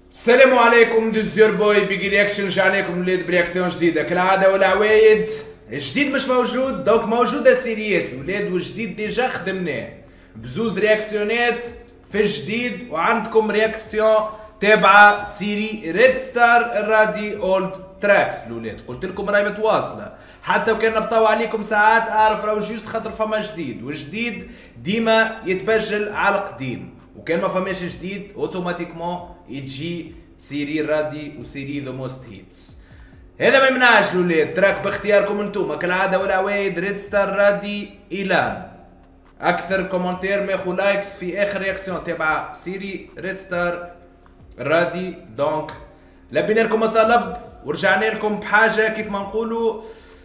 السلام عليكم دزير بوي بيجي رياكشن. رجعنا لكم ولاد برياكسيون جديده كالعاده والعوايد. الجديد مش موجود دونك موجوده سيريات الولاد، والجديد ديجا خدمناه بزوز رياكسيونات في الجديد، وعندكم رياكسيون تابعه سيري ريد ستار الرادي اولد تراكس الولاد. قلت لكم راهي متواصله حتى وكان نبطاو عليكم ساعات، اعرف راهو جوست خاطر فما جديد، والجديد ديما يتبجل على القديم، وكان ما فماش جديد اوتوماتيكمون يجي سيري رادي وسيري ذا موست هيتس. هذا ما يمنعش الولاد، تراك باختياركم انتوما كالعاده والعوايد. ريد ستار رادي ايلان. اكثر كومنتير ماخو لايكس في اخر رياكسيون تبع سيري ريد ستار رادي. دونك لبينا لكم الطلب ورجعنا لكم بحاجه كيف ما نقولوا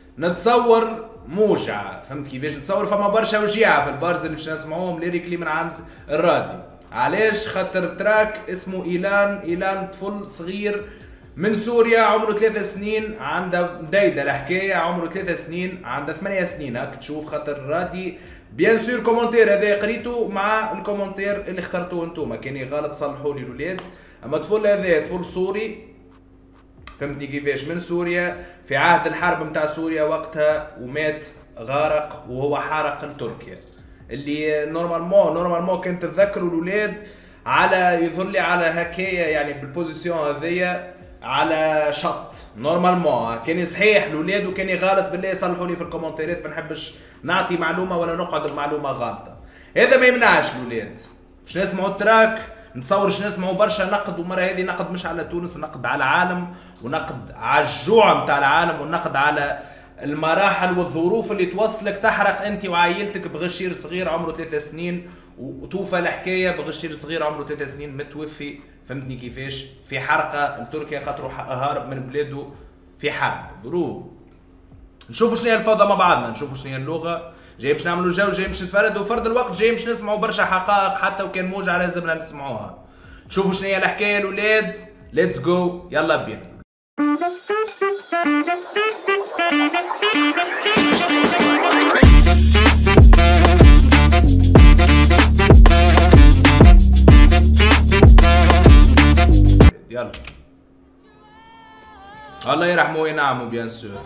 نتصور موجعه. فهمت كيفاش نتصور؟ فما برشا وجيعه في البارز اللي باش نسمعوهم ليريكلي من عند الرادي. علاش؟ خاطر تراك اسمه ايلان. ايلان طفل صغير من سوريا عمره 3 سنين، عنده مديده الحكايه، عمره 3 سنين، عنده 8 سنين هاك تشوف. خاطر رادي بيان سور كومنتير هذا قريته مع الكومنتير اللي اخترتوه انتوما، كان غلط صلحوا لي الولاد. اما الطفل هذا طفل سوري، فهمتني كيفاش، من سوريا في عهد الحرب نتاع سوريا وقتها، ومات غارق وهو حارق لتركيا. اللي نورمالمون كان تتذكروا الاولاد على يظهر لي على هكايا يعني بالبوزيسيون هذيا على شط نورمالمون. كان صحيح الاولاد وكان غلط، بالله يصلحوا لي في الكومنتات، ما نحبش نعطي معلومه ولا نقعد بمعلومه غلطه. هذا ما يمنعش الاولاد باش نسمعوا التراك. نتصور باش نسمعوا برشا نقد، ومره هذه نقد مش على تونس، نقد على العالم، ونقد على الجوع نتاع العالم، ونقد على المراحل والظروف اللي توصلك تحرق انت وعائلتك بغشير صغير عمره 3 سنين، وتوفى الحكايه بغشير صغير عمره 3 سنين متوفي. فهمتني كيفاش؟ في حرقه لتركيا خاطر هارب من بلاده في حرب. برو نشوفوا شنو هي الفوضى مع بعضنا، نشوفوا شنو هي اللغه. جاي باش نعملوا جو، جاي باش نتفردوا، وفرد الوقت جاي باش نسمعوا برشا حقائق حتى وكان موجع لازمنا نسمعوها. نشوفوا شنو هي الحكايه الاولاد. ليتس جو، يلا بينا. يلا الله يرحمه وينعمه بيان سور.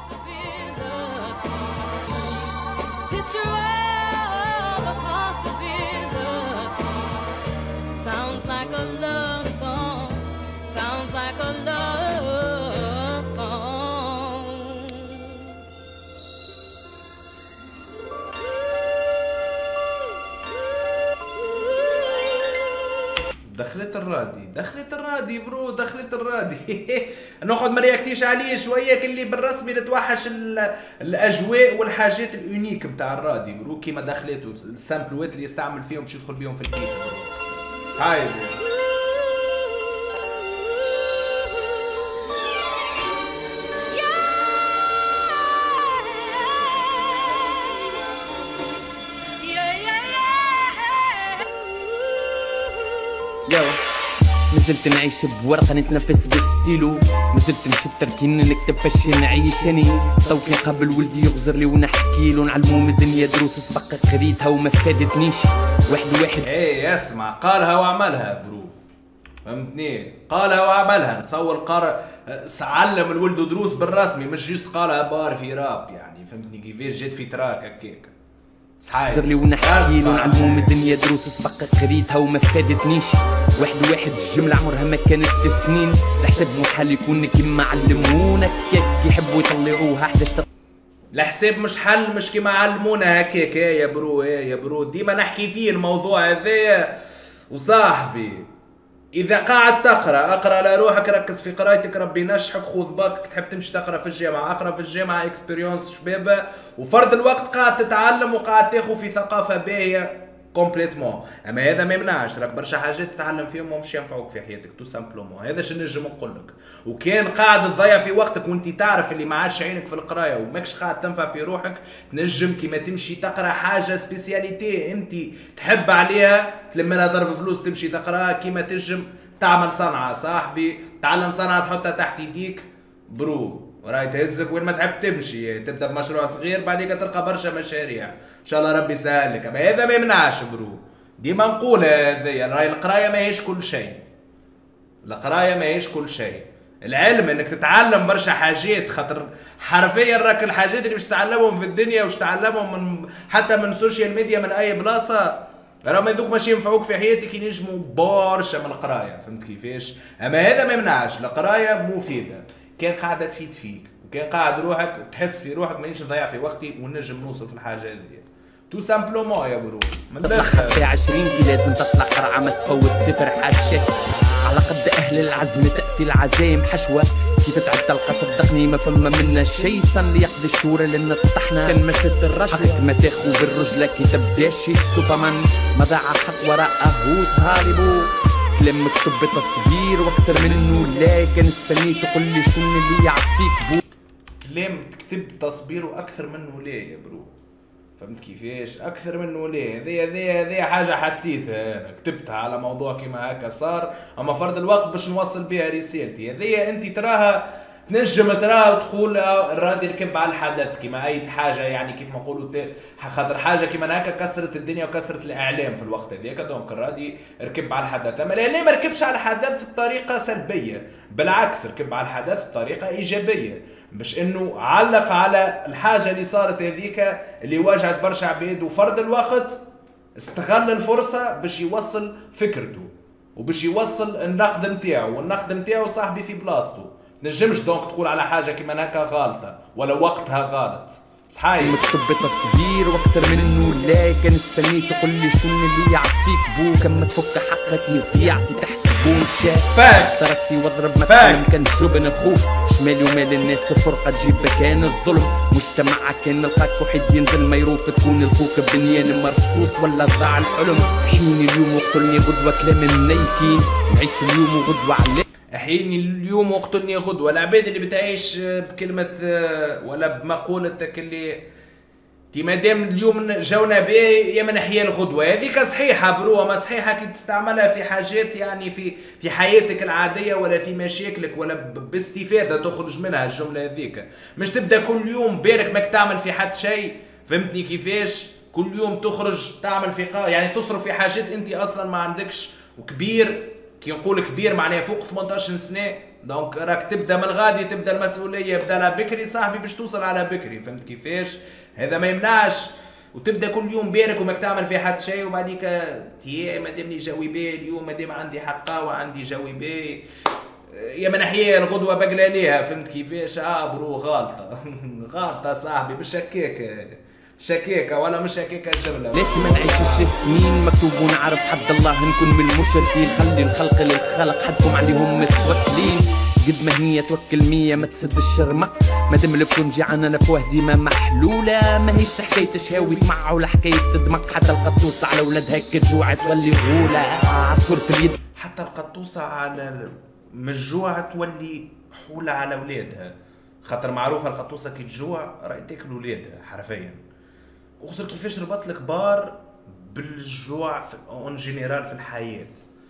دخلت الرادي برو، دخلت الرادي. نقعد ما رياكتيش عليه شويه كلي بالرسمي نتوحش الاجواء والحاجات اليونيك نتاع الرادي برو، كيما دخلته السامبلوات اللي يستعمل فيهم باش يدخل بيهم في البيت برو. صحيح نزلت نعيش بورقة نتنفس بستيلو، نزلت نشد تركين نكتب فاش نعيشني، توكي قبل ولدي يغزر لي ونحكيلو، نعلمو من الدنيا دروس سبق قريتها وما فادتنيش. واحد ايه اسمع، قالها وعملها برو، فهمتني؟ قالها وعملها. نتصور علم الولد دروس بالرسمي، مش جيست قالها بار في راب يعني. فهمتني كيفاش؟ جات في تراك هكاك صحيح. يغزر لي ونحكيلو، نعلمو من الدنيا دروس سبق قريتها وما فادتنيش. واحد الجملة عمرها ما كانت تثنين، الحساب محال يكون كيما علمونا كيك يحبوا يطلعوها 11. الحساب مش حل، مش كيما علمونا هكاك يا برو. يا برو ديما نحكي فيه الموضوع هذا. وصاحبي اذا قاعد تقرا اقرا على روحك، ركز في قرايتك، ربي ينجحك، خذ باك. تحب تمشي تقرا في الجامعه اقرا في الجامعه، اكسبيريونس شبابه، وفرد الوقت قاعد تتعلم وقاعد تاخذ في ثقافه باهيه كومبليتمون. اما هذا ما يمنعش راك برشا حاجات تتعلم فيهم ومش ينفعوك في حياتك تو سامبلومون. هذا شنو نجم نقول لك. وكان قاعد تضيع في وقتك وانت تعرف اللي ما عادش عينك في القرايه وماكش قاعد تنفع في روحك، تنجم كيما تمشي تقرا حاجه سبيسياليتي انت تحب عليها، تلم لها ضرب فلوس تمشي تقراها، كيما تنجم تعمل صنعه. صاحبي تعلم صنعه تحطها تحت يديك برو، راهي تهزك وين ما تحب تمشي. تبدا بمشروع صغير بعدين تلقى برشا مشاريع ان شاء الله ربي يسهل لك. اما هذا ما يمنعش برو، ديما نقول هذايا راهي القرايه ماهيش كل شيء. القرايه ماهيش كل شيء. العلم انك تتعلم برشا حاجات، خاطر حرفيا راك الحاجات اللي باش تتعلمهم في الدنيا وش تعلمهم من حتى من سوشيال ميديا من اي بلاصه، راهم هذوك ماشي ينفعوك في حياتك، ينجموا برشا من القرايه، فهمت كيفاش؟ اما هذا ما يمنعش القرايه مفيده، كان قاعده تفيد فيك وكان قاعد روحك تحس في روحك مانيش نضيع في وقتي ونجم نوصل في الحاجه هذه. تو سامبلومون يا برو، من تطلع حتى 20 كي لازم تطلع قرعه ما تفوت صفر حاشك. على قد اهل العزم تاتي العزايم حشوه، كيف تعدى صدقني ما فما منا شي. صن يقضي الشهور لان طحنا كان مسد الرش حقك ما تاخو بالرجله كي تبدا شي سوبرمان ما ضاع حق وراءه طالبو. كلام مكتوب بتصوير واكثر منه لا كان استنيت تقول لي شنو اللي يعطيك بو. كلام تكتب تصبير واكثر منه لا يا برو، فهمت كيفاش؟ اكثر منه ليه؟ هذه حاجه حسيتها انا كتبتها على موضوع كيما هكا صار، اما فرض الوقت باش نوصل بها رسالتي. هذه انت تراها تنجم تراها وتقول الرادي ركب على الحدث كيما اي حاجه، يعني كيف ما نقولوا خاطر حاجه كيما هكا كسرت الدنيا وكسرت الاعلام في الوقت هذاك، دونك الرادي ركب على الحدث. اما الاعلام ما ركبش على الحدث بطريقه سلبيه، بالعكس ركب على الحدث بطريقه ايجابيه، باش انه علق على الحاجه اللي صارت هذيك اللي واجهت برشا عباد، وفرض الوقت استغل الفرصه باش يوصل فكرته وباش يوصل النقد نتاعو، والنقد نتاعو صاحبي في بلاصتو. نجمش دونك تقول على حاجه كيما هكا غالطه ولا وقتها غلط. صحيح مكتوب بتصوير واكثر منه لا كان استنيت تقول لي شنو اللي يعطيك بو. كم تفك حقك يعطي تحسبون شاف فاك ترسي واضرب مثلا كان جبن اخوك. شمالي ومال الناس فرقه تجيب كان الظلم، مجتمعك كان نلقاك وحيد ينزل ما يروف تكون الفوك بنيان مرصوص ولا ضاع الحلم. حيني اليوم وقتلني غدوه كلام منيكين نعيش اليوم وغدوه عليك. احيني اليوم وقتلني غدوه. العباد اللي بتعيش بكلمه ولا بمقولتك اللي تي مادام اليوم جاونا بيه يا من نحيا الغدوه، هذيك صحيحه برو، ما صحيحه كي تستعملها في حاجات يعني في حياتك العاديه ولا في مشاكلك ولا باستفاده تخرج منها الجمله هذيك. مش تبدا كل يوم بارك ماك تعمل في حد شيء، فهمتني كيفاش؟ كل يوم تخرج تعمل في يعني تصرف في حاجات انت اصلا ما عندكش، وكبير كي نقول كبير معناها فوق 18 سنه، دونك راك تبدا من غادي تبدا المسؤوليه بدا على بكري صاحبي باش توصل على بكري، فهمت كيفاش؟ هذا ما يمنعش وتبدا كل يوم بارك وماك تعمل في حد شيء، وبعديك تي مادامني جوي بيه اليوم، مادام عندي حقه وعندي جوي بيه يا من نحيا الغدوه بقلا ليها، فهمت كيفاش؟ برو غلطه غلطه صاحبي، مش هكاك شكيكه ولا مش شكيكه جبله. ليش ما نعيشش سنين مكتوب ونعرف حد الله نكون من المشركين. خلي الخلق للخلق حدكم عليهم متوكلين. قد ما هي توكل 100 ما تسد الشرمة، مادام البكون جيعانة لفوه ديما محلولة. ما هيش حكاية شهاوي طمع ولا حكاية تدمق، حتى القطوسة على ولادها كتجوع تولي غولة. عصفور في اليد حتى القطوسة على مجوع تولي حولة على ولادها، خاطر معروفة القطوسة كي تجوع راهي تاكل ولادها حرفيا. وصل كيفاش ربط الكبار بالجوع اون جينيرال في الحياة.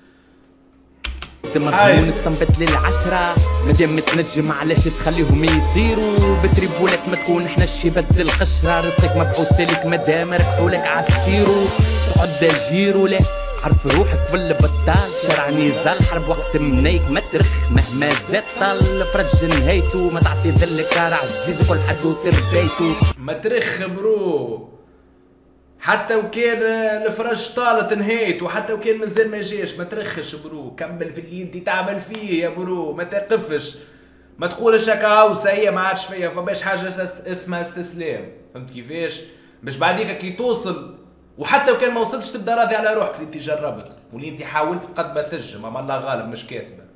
دماغهم استنبت للعشرة، مادام متنجم علاش تخليهم يطيروا. بتريبولك ما تكون احنا الشباب القشرة، رزقك مبعوث لك مادام ربحولك عالسيرو. تقعد جيرو لا عرف روحك ولا بطال، شرع نضال حرب وقت منيك ما ترخ. مهما زاد طال فرج نهايتو، ما تعطي ذل كار عزيز كل حد وتربيتو. ما ترخ برو، حتى وكان الفرج طالت نهايت، وحتى وكان مازال ما جاش ما ترخش برو، كمل في اللي انت تعمل فيه يا برو، ما تقفش، ما تقولش هكا هاوسه هي ما عادش فيا، فماش حاجه اسمها استسلام، فهمت كيفاش؟ باش بعديك كي توصل وحتى وكان ما وصلتش تبدا راضي على روحك اللي انت جربت واللي انت حاولت بقد ما تنجم، اما الله غالب مش كاتبه.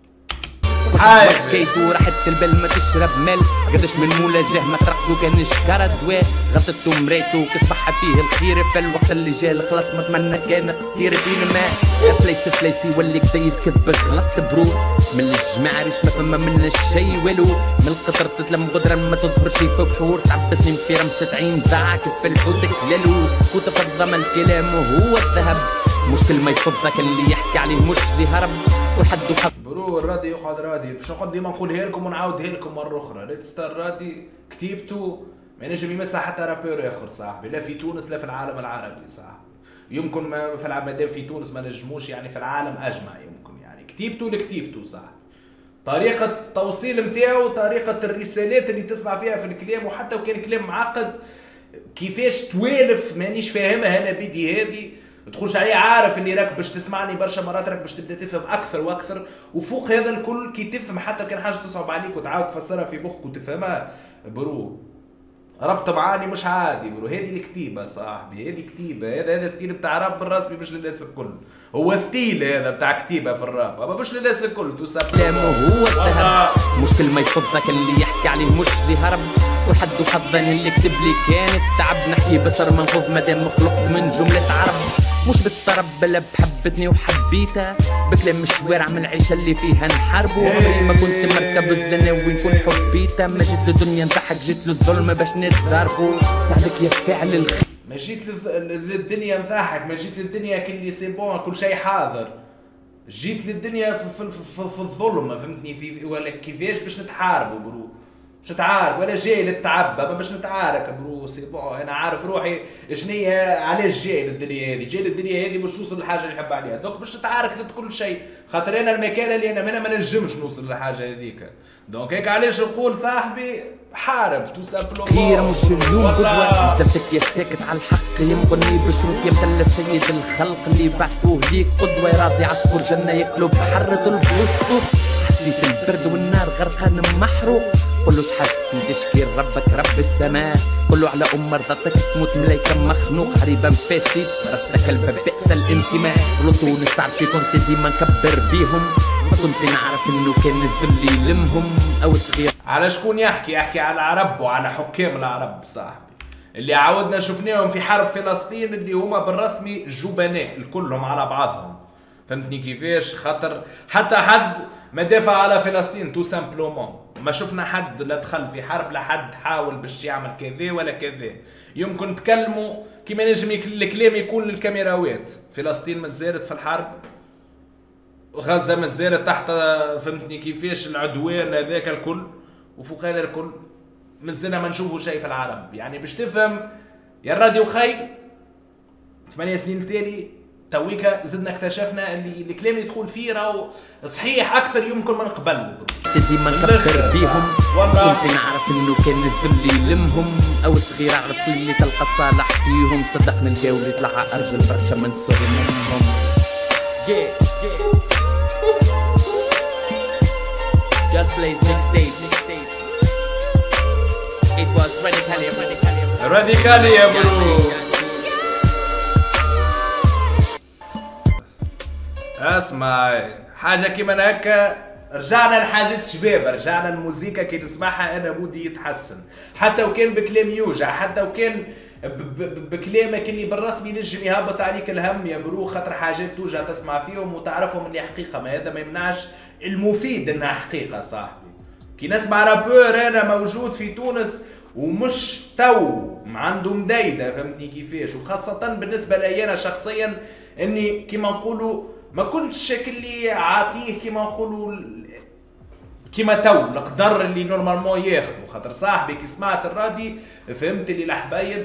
كيتو راحت البال ما تشرب مال، قداش من مواجهه ما ترقدو كان شكر دواء. غطتو مريتو كصبح فيه الخير، في الوقت اللي جا خلاص ما تمنى كان كتير فينا ما. فليس يولي كدايس كذب غلط برو، من الجماعه ريش ما فما منا الشي والو. من القطر تتلم غدرا ما تظهر شي فوق بحور، تعبسني في رمشة عين ضاعك في الحوت كلالو. سكوت فضم الكلام وهو الذهب، مش كل ما يفض كان اللي يحكي عليه مش ذي هرب. والحد وحد برو الرادي يقعد رادي، باش نقعد ديما نقولها لكم ونعاودها لكم مره اخرى. ريد ستار رادي كتيبته ما ينجم يمسها حتى رابور اخر صاحبي، لا في تونس لا في العالم العربي صاحبي. يمكن ما في العالم مادام في تونس ما نجموش، يعني في العالم اجمع يمكن، يعني كتيبته صح. طريقة التوصيل نتاعو، طريقة الرسالات اللي تسمع فيها في الكلام، وحتى وكان كلام معقد كيفاش توالف مانيش فاهمها انا بيدي هذه، تخش عليه عارف اللي راك باش تسمعني برشا مرات راك باش تبدا تفهم اكثر واكثر، وفوق هذا الكل كي تفهم حتى كان حاجه تصعب عليك وتعاود تفسرها في مخك وتفهمها برو ربط معاني مش عادي برو. هذه الكتيبه صاحبي، هذه كتيبه، هذا ستيل بتاع راب الرسمي مش للناس الكل، هو ستيل هذا بتاع كتيبه في الراب اما مش للناس الكل. كلامه هو الذهب مش كل ما يفضك اللي يحكي عليه مش اللي هرب، والحد وحظا اللي كتب لي كانت تعب نحكي بصر منفوض مادام خلقت من جملة عرب، مش بالطرب بلا بحبتني وحبيتها بكلام مشوارع من العيشة اللي فيها نحاربو. عمري ما كنت مركب زلنا وين كون حبيتها، ما جيت للدنيا نضحك جيت للظلم باش نتضاربو. سعدك يا فاعل الخير، ما جيت للدنيا نضحك، ما جيت للدنيا كل سي بون كل شيء حاضر، جيت للدنيا في الظلم فهمتني في ولا كيفاش باش نتحاربوا برو، مش تعارك ولا جاي للتعب ما باش نتعارك برو سي بون. انا عارف روحي شنية علاش جاي للدنيا هذه، جاي للدنيا هذه باش نوصل للحاجه اللي نحب عليها، دونك باش نتعارك ضد كل شيء، خاطر انا المكانه اللي انا منها ما نجمش نوصل للحاجه هذيك، دونك هيك علاش نقول صاحبي حارب تو سامبلومون. خير مش اليوم قدوة زلتك يا ساكت على الحق يمغني بشروط يا مثلف سيد الخلق اللي بعثوه ليك قدوة، راضي عصفور جنة ياكلوا بحر طلب وسطه، حسيت البرد والنار غرقان محروق، كلش حسيت اشكي ربك رب السماء، كله على مرضتك تموت ملايكة مخنوق عريبة مفاسد راسك الباب بئس الانتماء، غلطوا نستعرفي كنت ديما نكبر بيهم، ما كنت نعرف انه كان الذل يلمهم او صغير. على شكون يحكي على العرب وعلى حكام العرب صاحبي اللي عاودنا شفناهم في حرب فلسطين اللي هما بالرسمي جبناء الكلهم على بعضهم فهمتني كيفاش، خاطر حتى حد ما دافع على فلسطين تو سامبلومون، ما شفنا حد لا دخل في حرب لا حد حاول باش يعمل كذا ولا كذا. يمكن تكلموا كيما نجم الكلام يكون للكاميراوات، فلسطين ما زالت في الحرب، غزة ما زالت تحت فهمتني كيفاش العدوان هذاك الكل، وفوق هذا الكل مازلنا ما نشوفوا شيء في العرب. يعني باش تفهم يا الراديو خي 8 سنين تالي تويكا زدنا اكتشفنا اللي الكلام اللي يدخل فيه راهو صحيح اكثر يمكن من قبل. ديما نكبر بيهم كنت نعرف انه كان الذل يلمهم، او صغير عرفت اللي تلقى الصالح فيهم، صدق من الجو اللي طلع ارجل برشا من صغرهم. Just Blaze mixtape. It was راديكاليا برو. اسمع حاجه كيما هكا، رجعنا لحاجات شباب، رجعنا الموسيقى كي نسمعها انا مودي يتحسن، حتى وكان بكلام يوجع، حتى وكان بكلامك اللي بالرسمي ينجم يهبط عليك الهم يا برو، خاطر حاجات توجع تسمع فيهم وتعرفهم اللي حقيقه، ما هذا ما يمنعش المفيد انها حقيقه صاحبي. كي نسمع رابور انا موجود في تونس ومش تو عنده مدايده فهمتني كيفاش، وخاصه بالنسبه لي انا شخصيا اني كيما نقولوا ما كنتش شكل لي عاطيه كيما نقولوا كيما تو القدر اللي نورمالمون ياخذوا، خاطر صاحبي كي سمعت الرادي فهمت اللي الحبايب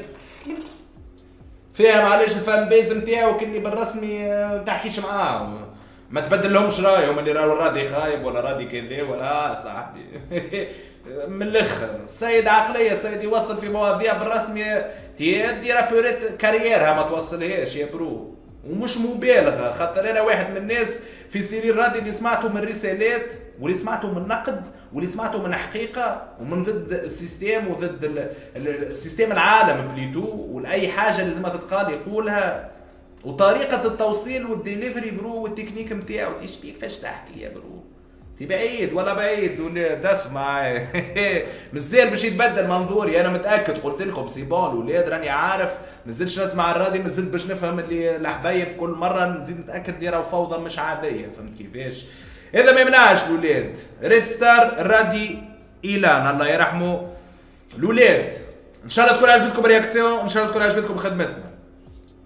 فاهم علاش الفان بيز نتاعو كلي بالرسمي ما تحكيش معاه، ما تبدلهمش رايهم اللي راهو الرادي خايب ولا رادي كذا ولا صاحبي من الاخر سيد عقليه، سيد يوصل في مواضيع بالرسمي تيدي رابوريت كاريرها ما توصلهاش يا برو، ومش مبالغه، خاطر انا واحد من الناس في سيرين رادي اللي سمعته من رسالات واللي سمعته من نقد واللي سمعته من حقيقه ومن ضد السيستم وضد السيستم العالم بليتو، ولاي حاجه لازم تتقال يقولها، وطريقه التوصيل والديليفري برو والتكنيك نتاعو تشبيك فاش تحكي يا برو، تي بعيد ولا بعيد ولاد اسمع مازال باش يتبدل منظوري، انا متاكد قلت لكم سي بون الاولاد راني عارف مازلتش نسمع الراديو، مازلت باش نفهم اللي الحبايب كل مره نزيد نتاكد ديروا فوضى مش عاديه فهمت كيفاش، هذا ما يمنعش الاولاد. ريد ستار الرادي ايلان الله يرحمه الاولاد، ان شاء الله تكون عجبتكم رياكسيون، ان شاء الله تكون عجبتكم خدمتنا.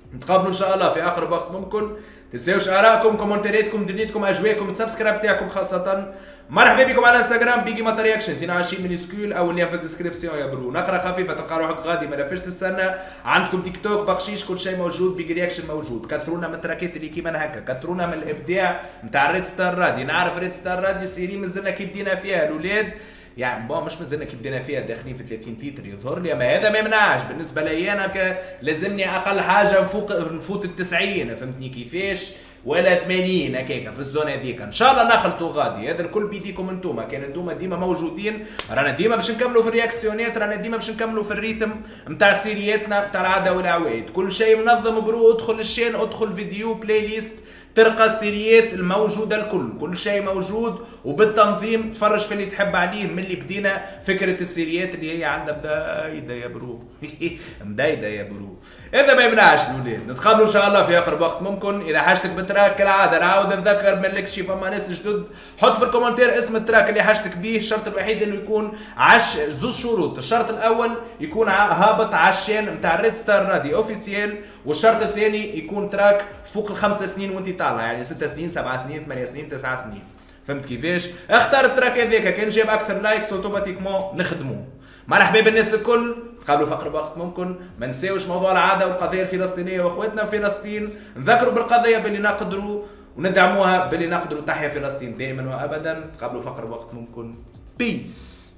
نتقابلوا ان شاء الله في اقرب وقت ممكن. تنساوش ارائكم، كومنتارياتكم، دنيتكم، اجواءكم، السبسكرايب تاعكم خاصه. مرحبا بكم على انستغرام بيجي مات رياكشن 22 مينيسكول او اللي في الديسكريبسيون يا برو. نقرا خفيفه تلقى روحك غادي ما لافش تستنى. عندكم تيك توك بقشيش كل شيء موجود، بيجي رياكشن موجود. كثرونا من التراكات اللي كيما هكا، كثرونا من الابداع نتاع ريد ستار رادي. نعرف ريد ستار رادي سيري مازلنا كي بدينا فيها الاولاد، يعني بون مش مازلنا كي بدينا فيها داخلين في 30 تيتر يظهر لي، اما هذا ما يمنعش بالنسبه لي انا لازمني اقل حاجه نفوت ال 90 فهمتني كيفاش، ولا 80 هكاك في الزون هذيك ان شاء الله نخلطوا غادي. هذا الكل بيديكم انتوما، كان انتوما ديما موجودين رانا ديما باش نكملوا في الرياكسيونات، رانا ديما باش نكملوا في الريتم نتاع سيرياتنا نتاع العاده والعوايد. كل شيء منظم برو، ادخل الشين ادخل فيديو بلاي ليست تلقى السيريات الموجوده الكل، كل شيء موجود وبالتنظيم. تفرج في اللي تحب عليه من اللي بدينا فكره السيريات اللي هي عندنا مدايده يا برو مدايده يا برو. هذا ما يمنعش الاولاد، نتقابلوا ان شاء الله في اخر وقت ممكن. اذا حاجتك بالتراك كالعاده نعاود نذكر مالك شي فما ناس جدد، حط في الكومنتير اسم التراك اللي حاجتك بيه. الشرط الوحيد انه يكون زوز شروط. الشرط الاول يكون هابط على الشين نتاع ريد ستار رادي اوفيسيال، والشرط الثاني يكون تراك فوق ال5 سنين وانت طالع، يعني 6 سنين 7 سنين 8 سنين 9 سنين. فهمت كيفاش؟ اختار التراك هذاك، كان جاب اكثر لايكس اوتوماتيكمون نخدموه. مرحبا بالناس الكل، نتقابلوا في اقرب وقت ممكن. ما نساوش موضوع العاده والقضيه الفلسطينيه واخواتنا في فلسطين، نذكروا بالقضيه باللي نقدروا وندعموها باللي نقدروا. تحيا فلسطين دائما وابدا. نتقابلوا في اقرب وقت ممكن. بيس.